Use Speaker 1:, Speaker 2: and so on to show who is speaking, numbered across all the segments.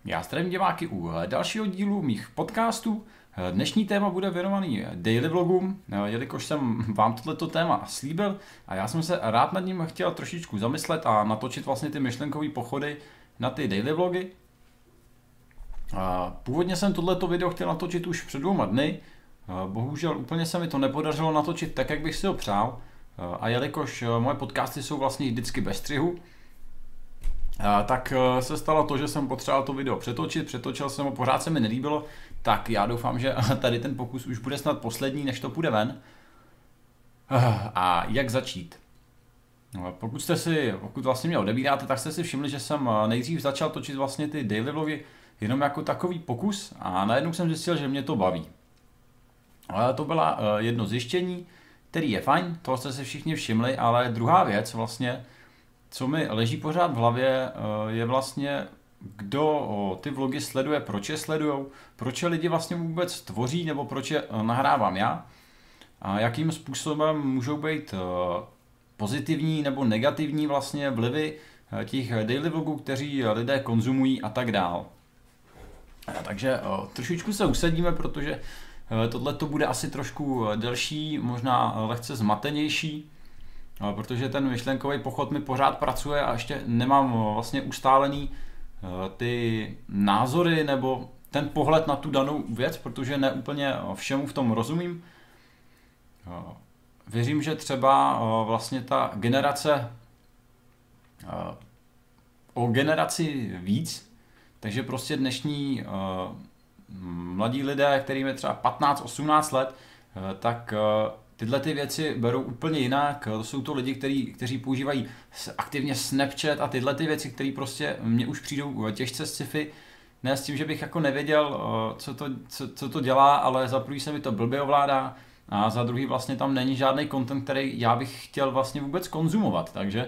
Speaker 1: Já zdravím diváky u dalšího dílu mých podcastů. Dnešní téma bude věnovaný daily vlogům, jelikož jsem vám tohleto téma slíbil a já jsem se rád nad ním chtěl trošičku zamyslet a natočit vlastně ty myšlenkové pochody na ty daily vlogy. Původně jsem tohleto video chtěl natočit už před 2 dny, bohužel úplně se mi to nepodařilo natočit tak, jak bych si ho přál, a jelikož moje podcasty jsou vlastně vždycky bez střihu, tak se stalo to, že jsem potřeboval to video přetočil jsem ho, pořád se mi nelíbilo, tak já doufám, že tady ten pokus už bude snad poslední, než to půjde ven. A jak začít? Pokud vlastně mě odebíráte, tak jste si všimli, že jsem nejdřív začal točit vlastně ty daily vlogy jenom jako takový pokus a najednou jsem zjistil, že mě to baví. Ale to byla jedno zjištění, který je fajn, toho jste si všichni všimli, ale druhá věc vlastně, co mi leží pořád v hlavě, je vlastně, kdo ty vlogy sleduje, proč je sledujou, proč je lidi vlastně vůbec tvoří, nebo proč je nahrávám já, a jakým způsobem můžou být pozitivní nebo negativní vlastně vlivy těch daily vlogů, kteří lidé konzumují a tak dál. Takže trošičku se usadíme, protože tohle to bude asi trošku delší, možná lehce zmatenější, protože ten myšlenkový pochod mi pořád pracuje a ještě nemám vlastně ustálený ty názory nebo ten pohled na tu danou věc, protože ne úplně všemu v tom rozumím. Věřím, že třeba vlastně ta generace o generaci víc, takže prostě dnešní mladí lidé, kterým je třeba 15-18 let, tak tyhle ty věci berou úplně jinak. To jsou to lidi, kteří používají aktivně Snapchat a tyhle ty věci, které prostě mně už přijdou těžce sci-fi. Ne s tím, že bych jako nevěděl, co to dělá, ale za prvý se mi to blbě ovládá a za druhý vlastně tam není žádný content, který já bych chtěl vlastně vůbec konzumovat. Takže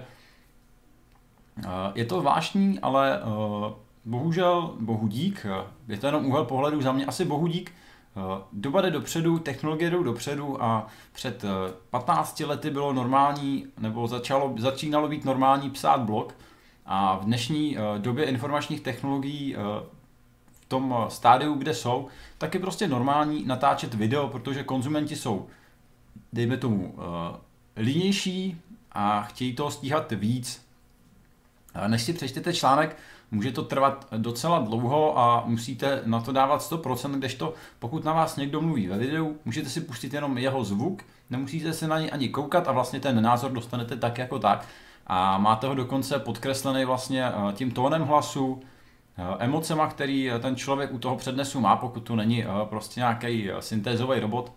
Speaker 1: je to zvláštní, ale bohužel, bohu dík, je to jenom úhel pohledu za mě, asi bohu dík. Doba jde dopředu, technologie jdou dopředu a před 15 lety bylo normální, nebo začínalo být normální psát blog a v dnešní době informačních technologií v tom stádiu, kde jsou, tak je prostě normální natáčet video, protože konzumenti jsou, dejme tomu, línější a chtějí toho stíhat víc. Než si přečtete článek, může to trvat docela dlouho a musíte na to dávat 100%, kdežto pokud na vás někdo mluví ve videu, můžete si pustit jenom jeho zvuk, nemusíte se na něj ani koukat a vlastně ten názor dostanete tak jako tak a máte ho dokonce podkreslený vlastně tím tónem hlasu, emocema, který ten člověk u toho přednesu má, pokud to není prostě nějaký syntézový robot.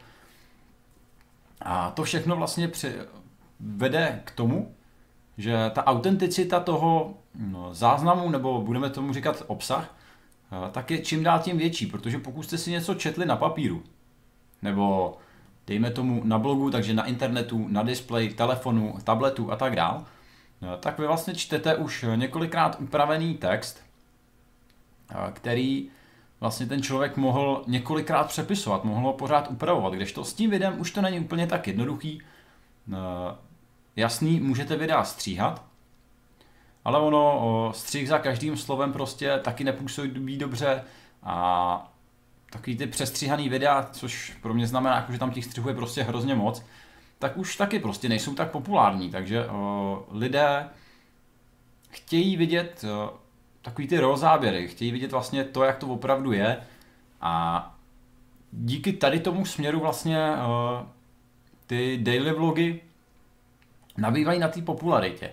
Speaker 1: A to všechno vlastně vede k tomu, že ta autenticita toho záznamu, nebo budeme tomu říkat obsah, tak je čím dál tím větší, protože pokud jste si něco četli na papíru, nebo dejme tomu na blogu, takže na internetu, na displeji, telefonu, tabletu a tak dál, tak vy vlastně čtete už několikrát upravený text, který vlastně ten člověk mohl několikrát přepisovat, mohl ho pořád upravovat, kdežto s tím videem už to není úplně tak jednoduchý. Jasný, můžete videa stříhat, ale ono střih za každým slovem prostě taky nepůsobí dobře a takový ty přestříhaný videa, což pro mě znamená, že tam těch střihů je prostě hrozně moc, tak už taky prostě nejsou tak populární, takže lidé chtějí vidět takový ty raw záběry, chtějí vidět vlastně to, jak to opravdu je a díky tady tomu směru vlastně ty daily vlogy nabývají na té popularitě.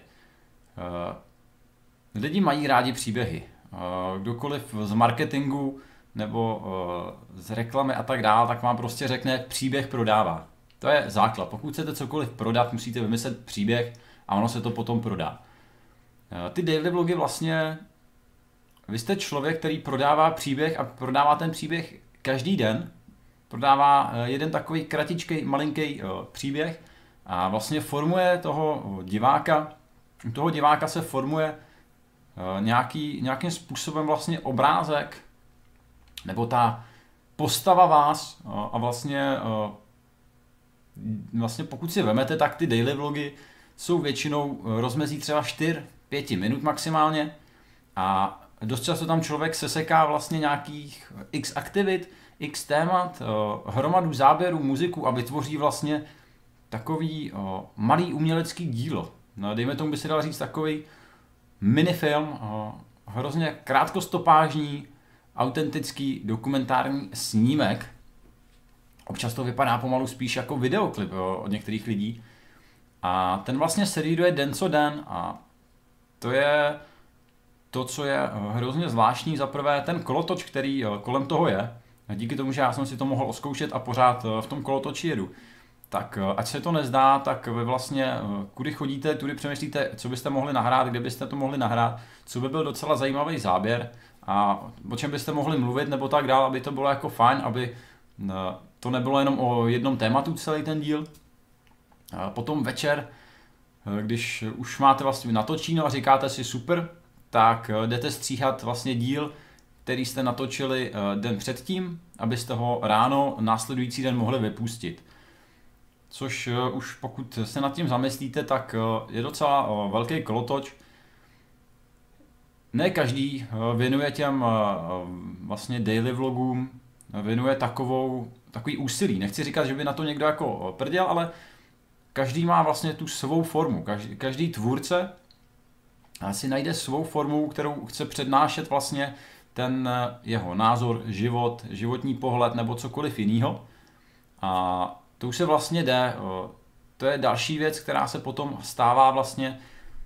Speaker 1: Lidi mají rádi příběhy. Kdokoliv z marketingu nebo z reklamy a tak dále, tak vám prostě řekne, příběh prodává. To je základ. Pokud chcete cokoliv prodat, musíte vymyslet příběh a ono se to potom prodá. Ty daily vlogy vlastně, vy jste člověk, který prodává příběh a prodává ten příběh každý den. Prodává jeden takový kratičkej, malinký příběh a vlastně formuje toho diváka. U toho diváka se formuje nějakým způsobem vlastně obrázek nebo ta postava vás a vlastně pokud si vemete, tak ty daily vlogy jsou většinou rozmezí třeba 4-5 minut maximálně a dost často tam člověk seseká vlastně nějakých x aktivit, x témat, hromadu záběrů, muziku a vytvoří vlastně takový malý umělecký dílo. No, dejme tomu, by se dal říct takový minifilm, hrozně krátkostopážní, autentický dokumentární snímek. Občas to vypadá pomalu spíš jako videoklip od některých lidí. A ten vlastně servíruje den co den a to je to, co je hrozně zvláštní. Za prvé ten kolotoč, který kolem toho je, díky tomu, že já jsem si to mohl oskoušet a pořád v tom kolotoči jedu, tak ať se to nezdá, tak vy vlastně, kudy chodíte, tudy přemýšlíte, co byste mohli nahrát, kde byste to mohli nahrát, co by byl docela zajímavý záběr a o čem byste mohli mluvit nebo tak dál, aby to bylo jako fajn, aby to nebylo jenom o jednom tématu celý ten díl. A potom večer, když už máte vlastně natočíno a říkáte si super, tak jdete stříhat vlastně díl, který jste natočili den předtím, abyste ho ráno následující den mohli vypustit. Což už pokud se nad tím zamyslíte, tak je docela velký kolotoč. Ne každý věnuje těm vlastně daily vlogům, věnuje takový úsilí. Nechci říkat, že by na to někdo jako prděl, ale každý má vlastně tu svou formu. Každý tvůrce si najde svou formu, kterou chce přednášet vlastně ten jeho názor, život, životní pohled nebo cokoliv jiného. A to už se vlastně jde. To je další věc, která se potom stává vlastně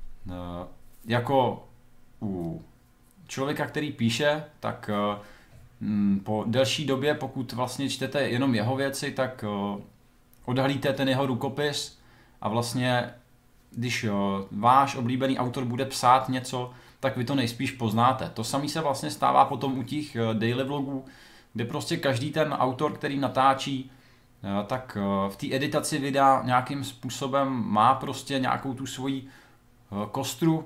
Speaker 1: jako u člověka, který píše, tak po delší době, pokud vlastně čtete jenom jeho věci, tak odhalíte ten jeho rukopis a vlastně, když váš oblíbený autor bude psát něco, tak vy to nejspíš poznáte. To samé se vlastně stává potom u těch daily vlogů, kde prostě každý ten autor, který natáčí, tak v té editaci videa nějakým způsobem má prostě nějakou tu svoji kostru,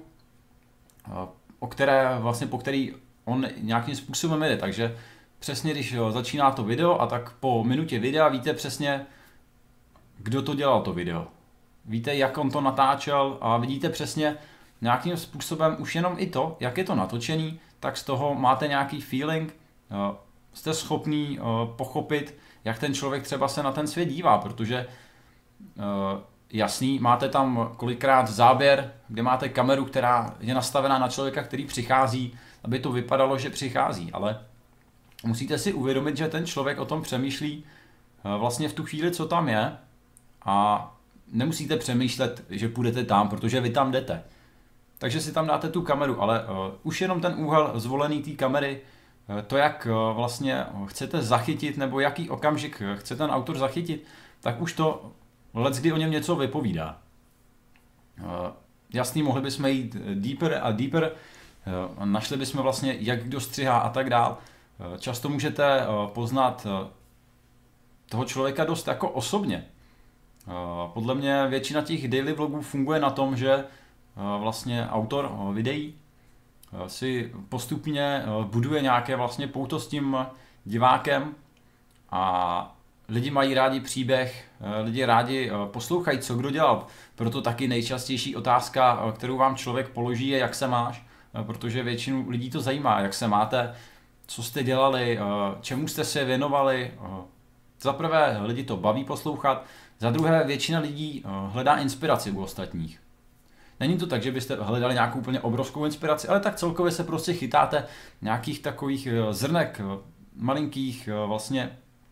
Speaker 1: po který on nějakým způsobem jde. Takže přesně když začíná to video a tak po minutě videa víte přesně, kdo to dělal to video. Víte, jak on to natáčel a vidíte přesně nějakým způsobem už jenom i to, jak je to natočený, tak z toho máte nějaký feeling, jste schopný pochopit, jak ten člověk třeba se na ten svět dívá, protože jasný, máte tam kolikrát záběr, kde máte kameru, která je nastavená na člověka, který přichází, aby to vypadalo, že přichází, ale musíte si uvědomit, že ten člověk o tom přemýšlí vlastně v tu chvíli, co tam je a nemusíte přemýšlet, že půjdete tam, protože vy tam jdete. Takže si tam dáte tu kameru, ale už jenom ten úhel zvolený té kamery, to, jak vlastně chcete zachytit, nebo jaký okamžik chce ten autor zachytit, tak už to leckdy o něm něco vypovídá. Jasný, mohli bychom jít deeper a deeper, našli bychom vlastně, jak kdo střihá a tak dál. Často můžete poznat toho člověka dost jako osobně. Podle mě většina těch daily vlogů funguje na tom, že vlastně autor videí si postupně buduje nějaké vlastně pouto s tím divákem a lidi mají rádi příběh, lidi rádi poslouchají, co kdo dělal. Proto taky nejčastější otázka, kterou vám člověk položí, je, jak se máš, protože většinu lidí to zajímá, jak se máte, co jste dělali, čemu jste se věnovali. Za prvé lidi to baví poslouchat, za druhé většina lidí hledá inspiraci u ostatních. Není to tak, že byste hledali nějakou úplně obrovskou inspiraci, ale tak celkově se prostě chytáte nějakých takových zrnek, malinkých vlastně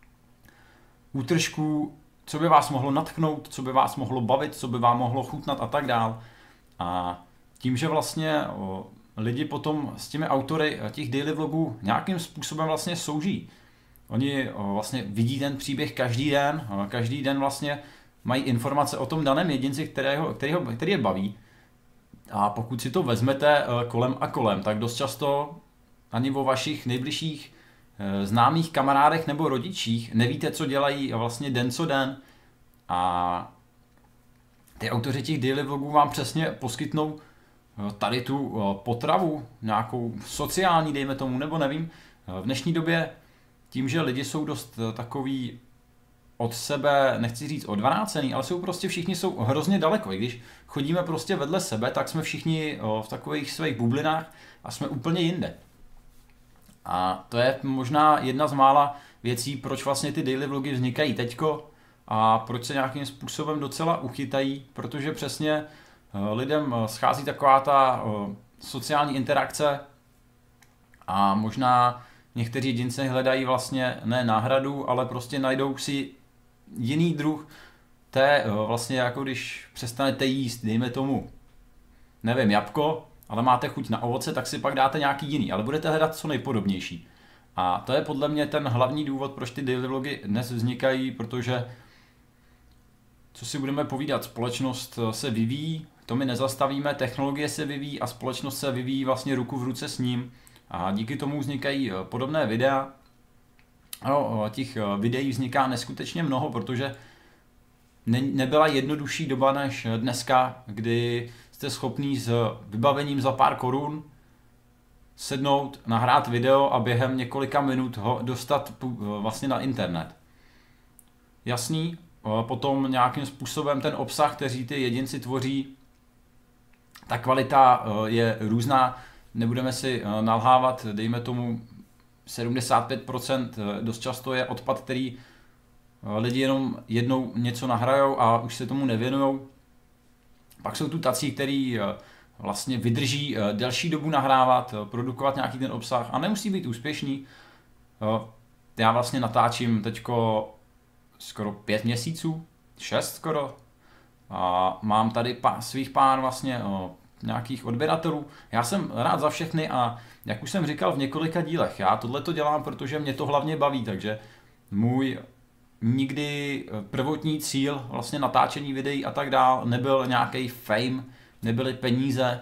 Speaker 1: útržků, co by vás mohlo nadchnout, co by vás mohlo bavit, co by vám mohlo chutnat a tak dál. A tím, že vlastně lidi potom s těmi autory těch daily vlogů nějakým způsobem vlastně souží. Oni vlastně vidí ten příběh každý den vlastně mají informace o tom daném jedinci, který je baví. A pokud si to vezmete kolem a kolem, tak dost často ani o vašich nejbližších známých kamarádech nebo rodičích nevíte, co dělají vlastně den co den. A ty autoři těch daily vlogů vám přesně poskytnou tady tu potravu, nějakou sociální, dejme tomu, nebo nevím. V dnešní době tím, že lidi jsou dost takový od sebe, nechci říct odvrácený, ale všichni jsou hrozně daleko. I když chodíme prostě vedle sebe, tak jsme všichni v takových svých bublinách a jsme úplně jinde. A to je možná jedna z mála věcí, proč vlastně ty daily vlogy vznikají teďko a proč se nějakým způsobem docela uchytají, protože přesně lidem schází taková ta sociální interakce a možná někteří jedinci hledají vlastně ne náhradu, ale prostě najdou si jiný druh té vlastně jako když přestanete jíst, dejme tomu, nevím, jabko, ale máte chuť na ovoce, tak si pak dáte nějaký jiný, ale budete hledat co nejpodobnější. A to je podle mě ten hlavní důvod, proč ty daily vlogy dnes vznikají, protože co si budeme povídat, společnost se vyvíjí, to my nezastavíme, technologie se vyvíjí a společnost se vyvíjí vlastně ruku v ruce s ním a díky tomu vznikají podobné videa. No, těch videí vzniká neskutečně mnoho, protože nebyla jednodušší doba než dneska, kdy jste schopný s vybavením za pár korun sednout, nahrát video a během několika minut ho dostat vlastně na internet. Jasný, potom nějakým způsobem ten obsah, který ty jedinci tvoří, ta kvalita je různá, nebudeme si nalhávat, dejme tomu 75%, dost často je odpad, který lidi jenom jednou něco nahrajou a už se tomu nevěnujou. Pak jsou tu tací, kteří vlastně vydrží delší dobu nahrávat, produkovat nějaký ten obsah a nemusí být úspěšný. Já vlastně natáčím teďko skoro 5 měsíců, 6 skoro. A mám tady svých pár vlastně nějakých odběratelů. Já jsem rád za všechny a jak už jsem říkal v několika dílech, já tohleto dělám, protože mě to hlavně baví, takže můj nikdy prvotní cíl vlastně natáčení videí a tak dál nebyl nějaký fame, nebyly peníze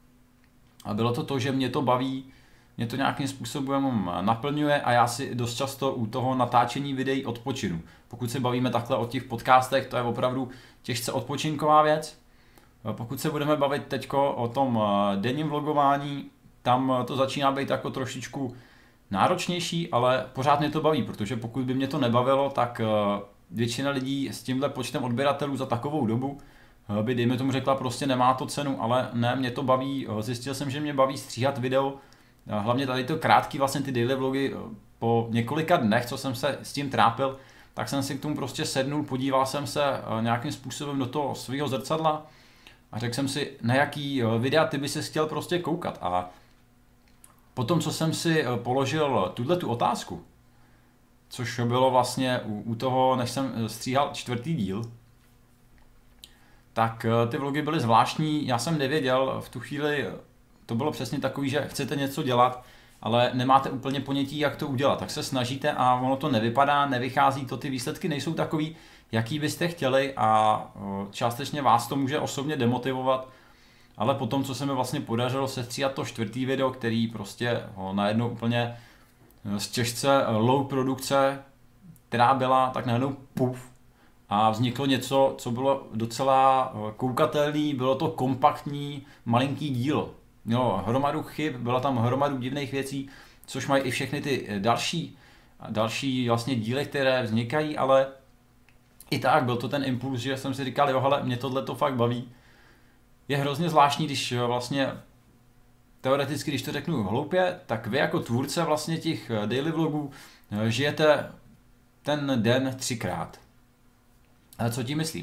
Speaker 1: a bylo to to, že mě to baví, mě to nějakým způsobem naplňuje a já si dost často u toho natáčení videí odpočinu. Pokud se bavíme takhle o těch podcastech, to je opravdu těžce odpočinková věc. Pokud se budeme bavit teďko o tom denním vlogování, tam to začíná být jako trošičku náročnější, ale pořád mě to baví, protože pokud by mě to nebavilo, tak většina lidí s tímhle počtem odběratelů za takovou dobu by, dejme tomu, řekla prostě nemá to cenu, ale ne, mě to baví, zjistil jsem, že mě baví stříhat video, hlavně tady to krátký vlastně ty daily vlogy po několika dnech, co jsem se s tím trápil, tak jsem si k tomu prostě sednul, podíval jsem se nějakým způsobem do toho svého zrcadla a řekl jsem si, na jaký videa ty by se chtěl prostě koukat. A potom, co jsem si položil tu otázku, což bylo vlastně u toho, než jsem stříhal 4. díl, tak ty vlogy byly zvláštní, já jsem nevěděl, v tu chvíli to bylo přesně takový, že chcete něco dělat, ale nemáte úplně ponětí, jak to udělat, tak se snažíte a ono to nevypadá, nevychází to, ty výsledky nejsou takový, jaký byste chtěli a částečně vás to může osobně demotivovat, ale potom, co se mi vlastně podařilo sestříhat to 4. video, který prostě najednou úplně z těžce low produkce, která byla, tak najednou puf a vzniklo něco, co bylo docela koukatelný, bylo to kompaktní, malinký dílo. Mělo hromadu chyb, byla tam hromadu divných věcí, což mají i všechny ty další vlastně díly, které vznikají, ale i tak byl to ten impuls, že jsem si říkal, jo, hele, mě tohle to fakt baví. Je hrozně zvláštní, když vlastně teoreticky, když to řeknu hloupě, tak vy jako tvůrce vlastně těch daily vlogů žijete ten den 3krát. Ale co tím myslím?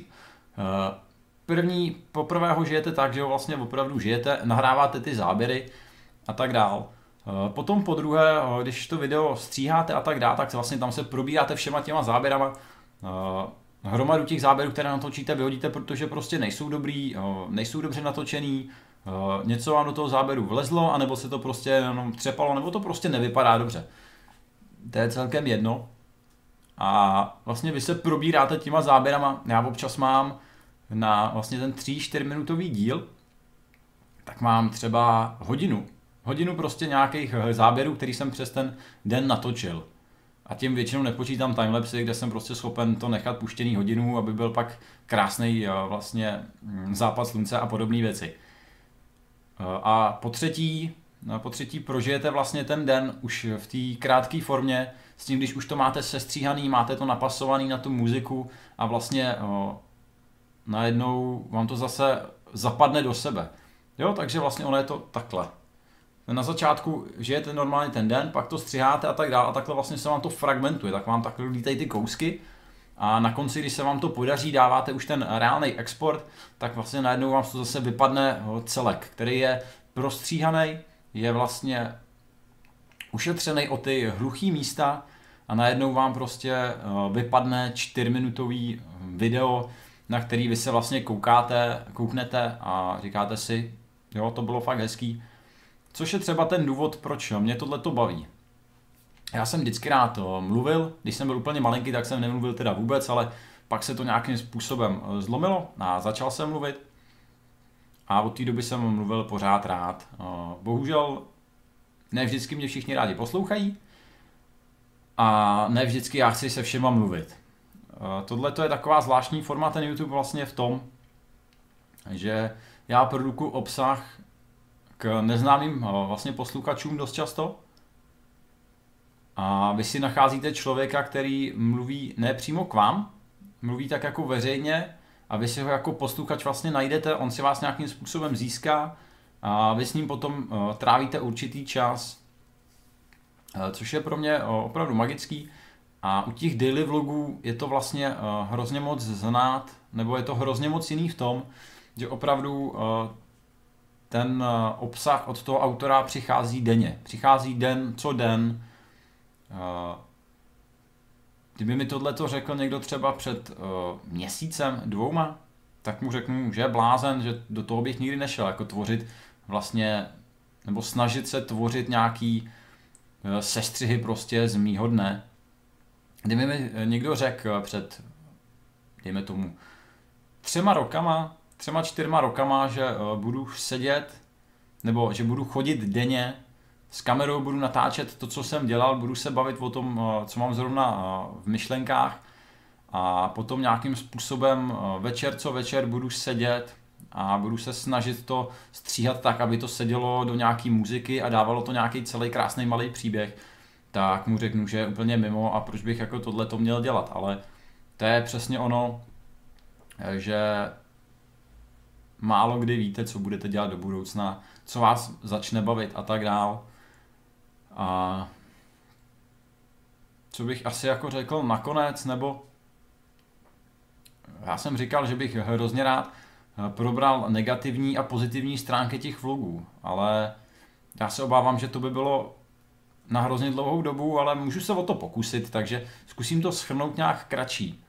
Speaker 1: Poprvé ho žijete tak, že ho vlastně opravdu žijete, nahráváte ty záběry a tak dál. Potom po druhé, když to video stříháte a tak dál, tak vlastně tam se probíráte všema těma záběrama. Hromadu těch záběrů, které natočíte, vyhodíte, protože prostě nejsou dobrý, nejsou dobře natočený, něco vám do toho záběru vlezlo, anebo se to prostě jenom třepalo, nebo to prostě nevypadá dobře. To je celkem jedno. A vlastně vy se probíráte těma záběrama, já občas mám na vlastně ten 3-4 minutový díl, tak mám třeba hodinu prostě nějakých záběrů, který jsem přes ten den natočil. A tím většinou nepočítám timelapsy, kde jsem prostě schopen to nechat puštěný hodinu, aby byl pak krásný vlastně západ slunce a podobné věci. A po třetí prožijete vlastně ten den už v té krátké formě, s tím, když už to máte sestříhaný, máte to napasovaný na tu muziku a vlastně najednou vám to zase zapadne do sebe. Jo, takže vlastně ono je to takhle. na začátku žijete normálně ten den, pak to střiháte a tak dále a takhle vlastně se vám to fragmentuje, tak vám takhle lítají ty kousky a na konci, když se vám to podaří, dáváte už ten reálný export, tak vlastně najednou vám to zase vypadne celek, který je prostříhaný, je vlastně ušetřený o ty hluchý místa a najednou vám prostě vypadne 4minutový video, na který vy se vlastně kouknete a říkáte si, jo, to bylo fakt hezký. Což je třeba ten důvod, proč mě tohleto baví. Já jsem vždycky rád mluvil, když jsem byl úplně malinký, tak jsem nemluvil teda vůbec, ale pak se to nějakým způsobem zlomilo a začal jsem mluvit. A od té doby jsem mluvil pořád rád. Bohužel ne vždycky mě všichni rádi poslouchají a ne vždycky já chci se všema mluvit. Tohle je taková zvláštní forma, ten YouTube vlastně v tom, že já produkuju obsah k neznámým vlastně posluchačům dost často a vy si nacházíte člověka, který mluví ne přímo k vám, mluví tak jako veřejně a vy si ho jako posluchač vlastně najdete, on si vás nějakým způsobem získá a vy s ním potom trávíte určitý čas, což je pro mě opravdu magický. A u těch daily vlogů je to vlastně hrozně moc znát, nebo je to hrozně moc jiný v tom, že opravdu ten obsah od toho autora přichází denně. Přichází den co den. Kdyby mi tohleto řekl někdo třeba před měsícem, 2, tak mu řeknu, že je blázen, že do toho bych nikdy nešel, jako tvořit vlastně, nebo snažit se tvořit nějaký sestřihy prostě z mýho dne. Kdyby mi někdo řekl před, dejme tomu, 4 rokama, že budu sedět, nebo že budu chodit denně s kamerou, budu natáčet to, co jsem dělal, budu se bavit o tom, co mám zrovna v myšlenkách a potom nějakým způsobem večer co večer budu sedět a budu se snažit to stříhat tak, aby to sedělo do nějaký muziky a dávalo to nějaký celý krásný malý příběh, tak mu řeknu, že je úplně mimo a proč bych jako tohle to měl dělat, ale to je přesně ono, že málo kdy víte, co budete dělat do budoucna, co vás začne bavit a tak dál. A co bych asi jako řekl nakonec, nebo já jsem říkal, že bych hrozně rád probral negativní a pozitivní stránky těch vlogů, ale já se obávám, že to by bylo na hrozně dlouhou dobu, ale můžu se o to pokusit, takže zkusím to shrnout nějak kratší.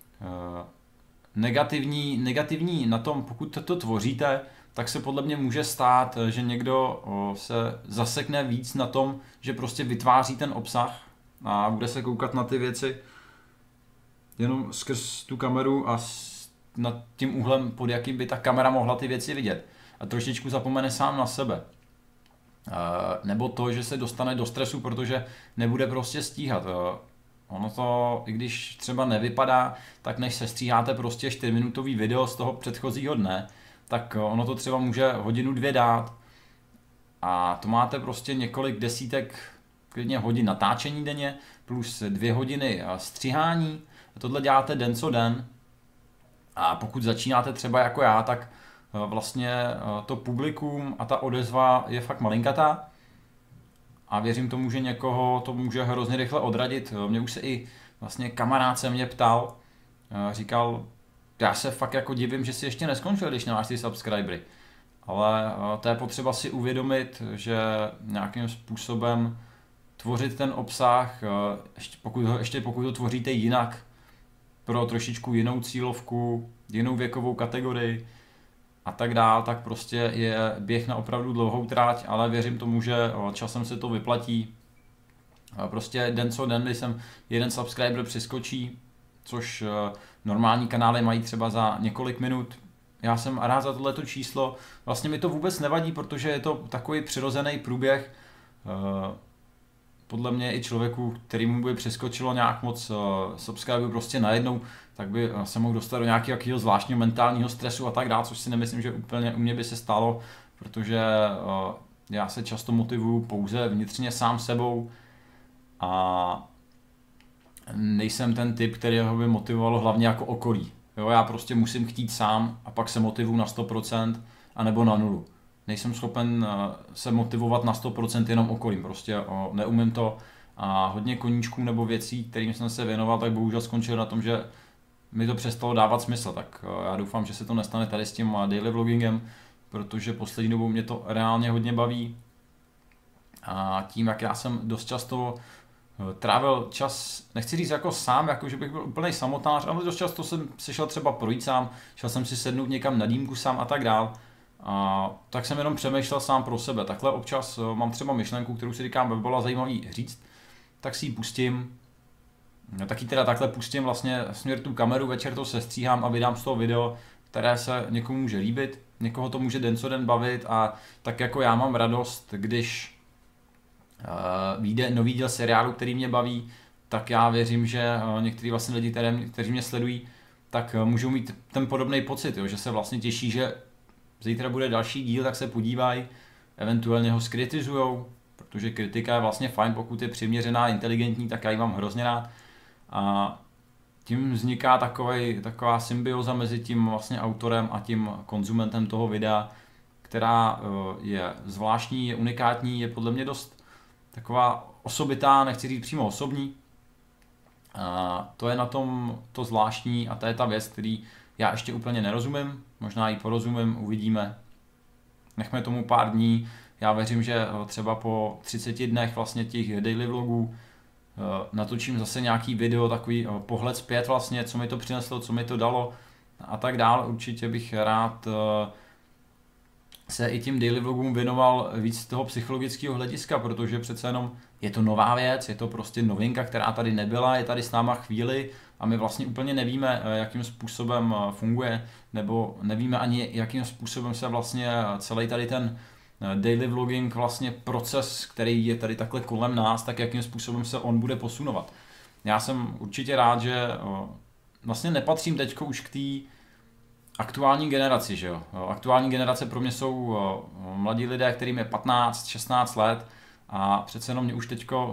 Speaker 1: Negativní na tom, pokud to tvoříte, tak se podle mě může stát, že někdo se zasekne víc na tom, že prostě vytváří ten obsah a bude se koukat na ty věci jenom skrz tu kameru a nad tím úhlem, pod jakým by ta kamera mohla ty věci vidět. A trošičku zapomene sám na sebe. Nebo to, že se dostane do stresu, protože nebude prostě stíhat. Ono to, i když třeba nevypadá, tak než sestříháte prostě 4minutový video z toho předchozího dne, tak ono to třeba může 1, 2 dát. A to máte prostě několik desítek klidně hodin natáčení denně, plus 2 hodiny stříhání. A tohle děláte den co den. A pokud začínáte třeba jako já, tak vlastně to publikum a ta odezva je fakt malinkatá. A věřím tomu, že někoho to může hrozně rychle odradit. Mě už se i vlastně kamarád se mě ptal, říkal, já se fakt jako divím, že si ještě neskončil, když nemáš ty subscribery. Ale to je potřeba si uvědomit, že nějakým způsobem tvořit ten obsah, pokud ho tvoříte jinak, pro trošičku jinou cílovku, jinou věkovou kategorii a tak dál, tak prostě je běh na opravdu dlouhou tráť, ale věřím tomu, že časem se to vyplatí. Prostě den co den, když jsem jeden subscriber přeskočí, což normální kanály mají třeba za několik minut. Já jsem rád za tohleto číslo. Vlastně mi to vůbec nevadí, protože je to takový přirozený průběh. Podle mě i člověku, kterýmu by přeskočilo nějak moc subscribe prostě najednou, tak by se mohl dostat do nějakého zvláštního mentálního stresu a tak dále, což si nemyslím, že úplně u mě by se stalo, protože já se často motivuju pouze vnitřně sám sebou a nejsem ten typ, který ho by motivovalo hlavně jako okolí. Jo, já prostě musím chtít sám a pak se motivuju na 100% anebo na 0. nejsem schopen se motivovat na 100% jenom okolím, prostě neumím to a hodně koníčků nebo věcí, kterým jsem se věnoval, tak bohužel skončil na tom, že mi to přestalo dávat smysl, tak já doufám, že se to nestane tady s tím daily vloggingem, protože poslední dobou mě to reálně hodně baví a tím, jak já jsem dost často trávil čas, nechci říct jako sám, jako že bych byl úplný samotář, ale dost často jsem se šel třeba projít sám, šel jsem si sednout někam na dýmku sám a tak dál. A tak jsem jenom přemýšlel sám pro sebe. Takhle občas mám třeba myšlenku, kterou si říkám, by bylo zajímavý říct, tak si ji pustím. Taky teda takhle pustím vlastně směr tu kameru, večer to sestříhám a vydám z toho video, které se někomu může líbit, někoho to může den co den bavit a tak jako já mám radost, když vyjde nový díl seriálu, který mě baví, tak já věřím, že některý vlastně lidi, kteří mě sledují, tak můžou mít ten podobný pocit, jo, že se vlastně těší, že zítra bude další díl, tak se podívají, eventuálně ho skritizujou, protože kritika je vlastně fajn, pokud je přiměřená, inteligentní, tak já ji mám hrozně rád. A tím vzniká taková symbioza mezi tím vlastně autorem a tím konzumentem toho videa, která je zvláštní, je unikátní, je podle mě dost taková osobitá, nechci říct přímo osobní. A to je na tom to zvláštní a to je ta věc, který já ještě úplně nerozumím, možná ji porozumím, uvidíme. Nechme tomu pár dní, já věřím, že třeba po 30 dnech vlastně těch daily vlogů natočím zase nějaký video, takový pohled zpět vlastně, co mi to přineslo, co mi to dalo a tak dále. Určitě bych rád se i tím daily vlogům věnoval víc z toho psychologického hlediska, protože přece jenom je to nová věc, je to prostě novinka, která tady nebyla, je tady s náma chvíli a my vlastně úplně nevíme, jakým způsobem funguje, nebo nevíme ani, jakým způsobem se vlastně celý tady ten daily vlogging, vlastně proces, který je tady takhle kolem nás, tak jakým způsobem se on bude posunovat. Já jsem určitě rád, že vlastně nepatřím teďko už k té aktuální generaci, že jo. Aktuální generace pro mě jsou mladí lidé, kterým je 15, 16 let a přece jenom mě už teďko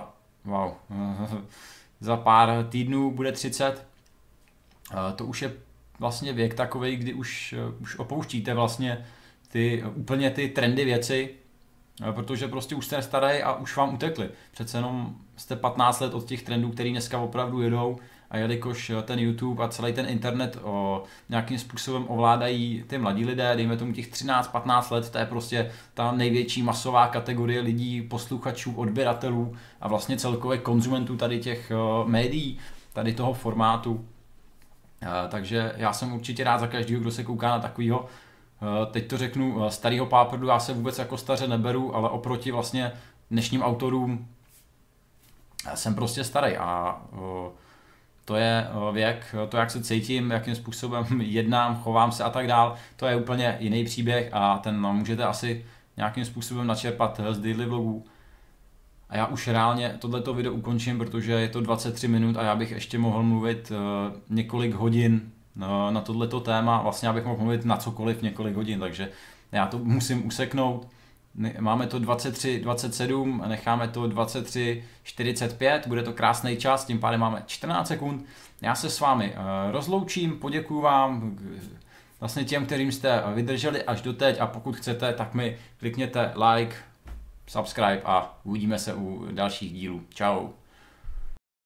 Speaker 1: za pár týdnů bude 30. To už je vlastně věk takovej, kdy už opouštíte vlastně úplně ty trendy věci, protože prostě už jste starý a už vám utekli. Přece jenom jste 15 let od těch trendů, který dneska opravdu jedou a jelikož ten YouTube a celý ten internet nějakým způsobem ovládají ty mladí lidé, dejme tomu těch 13-15 let, to je prostě ta největší masová kategorie lidí, posluchačů, odběratelů a vlastně celkově konzumentů tady těch médií, tady toho formátu. Takže já jsem určitě rád za každého, kdo se kouká na takovýho, teď to řeknu, starýho páprdu, já se vůbec jako staře neberu, ale oproti vlastně dnešním autorům jsem prostě starý a to je věk, to jak se cítím, jakým způsobem jednám, chovám se a tak dál, to je úplně jiný příběh a ten můžete asi nějakým způsobem načerpat z daily vlogů. A já už reálně tohleto video ukončím, protože je to 23 minut a já bych ještě mohl mluvit několik hodin na tohleto téma, vlastně já bych mohl mluvit na cokoliv několik hodin, takže já to musím useknout. Máme to 23:27, necháme to 23:45, bude to krásný čas, tím pádem máme 14 sekund. Já se s vámi rozloučím, poděkuju vám, vlastně těm, kterým jste vydrželi až doteď a pokud chcete, tak mi klikněte like, subscribe a uvidíme se u dalších dílů. Čau.